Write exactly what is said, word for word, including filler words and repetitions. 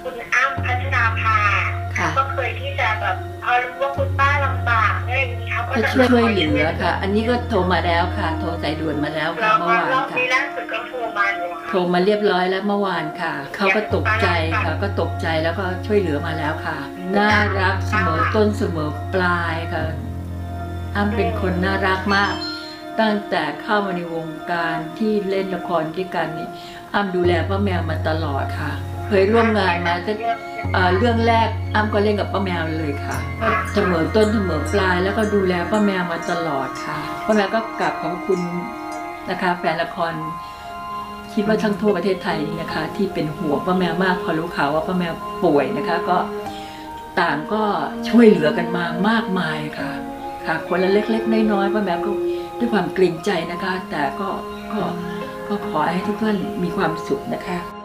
คุณอ้ำพัชราภาก็เคยที่จะแบบพอรู้ว่าคุณป้าลำบากอะไรอย่างนี้เขาก็จะช่วยเหลือค่ะอันนี้ก็โทรมาแล้วค่ะโทรสายด่วนมาแล้วค่ะเมื่อวานค่ะนี้ล่าสุดก็โทรมาอยู่โทรมาเรียบร้อยแล้วเมื่อวานค่ะเขาก็ตกใจค่ะก็ตกใจแล้วก็ช่วยเหลือมาแล้วค่ะน่ารักเสมอต้นเสมอปลายค่ะอ้ำเป็นคนน่ารักมากตั้งแต่เข้ามาในวงการที่เล่นละครด้วยกันนี่อ้ำดูแลป้าแมวมาตลอดค่ะเคยร่วมงานมาตั้งเรื่องแรกอ้ำก็เล่นกับป้าแมวเลยค่ะเสมอต้นเสมอปลายแล้วก็ดูแลป้าแมวมาตลอดค่ะป้าแมวก็กราบขอบคุณนะคะแฟนละครคิดว่าทั้งทั่วประเทศไทยนะคะที่เป็นห่วงป้าแมวมากพอรู้ข่าวว่าป้าแมวป่วยนะคะก็ต่างก็ช่วยเหลือกันมามากมายค่ะค่ะคนละเล็กๆน้อยๆป้าแมวก็ด้วยความเกรงใจนะคะแต่ก็ก็ก็ขอให้ทุกท่านมีความสุขนะคะ